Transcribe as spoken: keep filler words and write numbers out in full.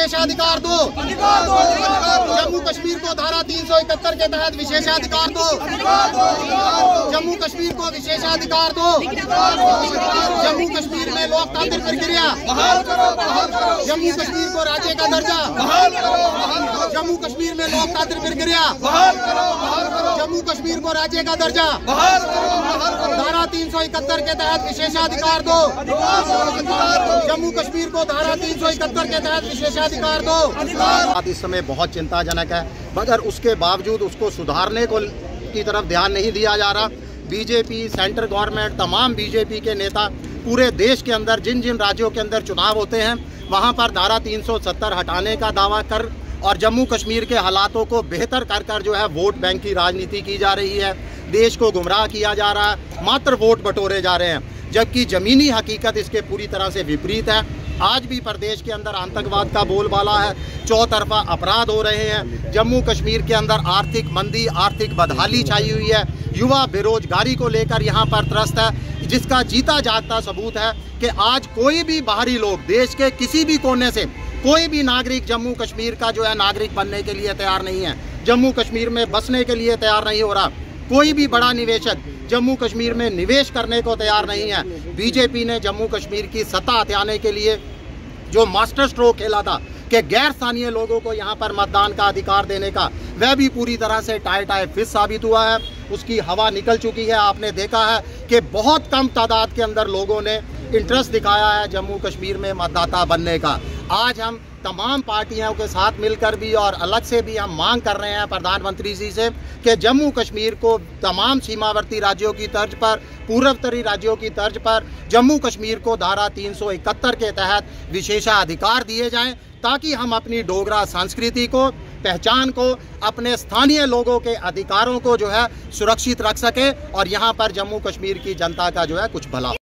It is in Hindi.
विशेषाधिकार दो। जम्मू कश्मीर को धारा तीन सौ इकहत्तर के तहत विशेषाधिकार दो। जम्मू कश्मीर को विशेषाधिकार दो। जम्मू कश्मीर में लोकतांत्रिक प्रक्रिया, जम्मू कश्मीर को राज्य का दर्जा, जम्मू कश्मीर में लोकतांत्रिक प्रक्रिया, जम्मू कश्मीर को राज्य का दर्जा, धारा तीन सौ इकहत्तर के तहत विशेषाधिकार दो। जम्मू कश्मीर को धारा तीन सौ इकहत्तर के तहत विशेषाधिकार दो। इस समय बहुत चिंताजनक है, मगर उसके बावजूद उसको सुधारने को की तरफ ध्यान नहीं दिया जा रहा। बीजेपी, सेंट्रल गवर्नमेंट, तमाम बीजेपी के नेता पूरे देश के अंदर जिन जिन राज्यों के अंदर चुनाव होते हैं वहां पर धारा तीन सौ सत्तर हटाने का दावा कर और जम्मू कश्मीर के हालातों को बेहतर कर कर जो है वोट बैंक की राजनीति की जा रही है। देश को गुमराह किया जा रहा है, मात्र वोट बटोरे जा रहे हैं, जबकि ज़मीनी हकीकत इसके पूरी तरह से विपरीत है। आज भी प्रदेश के अंदर आतंकवाद का बोलबाला है, चौतरफा अपराध हो रहे हैं। जम्मू कश्मीर के अंदर आर्थिक मंदी, आर्थिक बदहाली छाई हुई है। युवा बेरोजगारी को लेकर यहाँ पर त्रस्त है, जिसका जीता जागता सबूत है कि आज कोई भी बाहरी लोग, देश के किसी भी कोने से कोई भी नागरिक जम्मू कश्मीर का जो है नागरिक बनने के लिए तैयार नहीं है, जम्मू कश्मीर में बसने के लिए तैयार नहीं हो रहा। कोई भी बड़ा निवेशक जम्मू कश्मीर में निवेश करने को तैयार नहीं है। बीजेपी ने जम्मू कश्मीर की सत्ता हथियाने के लिए जो मास्टर स्ट्रोक खेला था कि गैर स्थानीय लोगों को यहाँ पर मतदान का अधिकार देने का, वह भी पूरी तरह से टाई टाई फिश साबित हुआ है। उसकी हवा निकल चुकी है। आपने देखा है कि बहुत कम तादाद के अंदर लोगों ने इंटरेस्ट दिखाया है जम्मू कश्मीर में मतदाता बनने का। आज हम तमाम पार्टियों के साथ मिलकर भी और अलग से भी हम मांग कर रहे हैं प्रधानमंत्री जी से कि जम्मू कश्मीर को तमाम सीमावर्ती राज्यों की तर्ज पर, पूर्वोत्तरी राज्यों की तर्ज पर जम्मू कश्मीर को धारा तीन सौ इकहत्तर के तहत विशेषाधिकार दिए जाएं, ताकि हम अपनी डोगरा संस्कृति को, पहचान को, अपने स्थानीय लोगों के अधिकारों को जो है सुरक्षित रख सके और यहाँ पर जम्मू कश्मीर की जनता का जो है कुछ भला।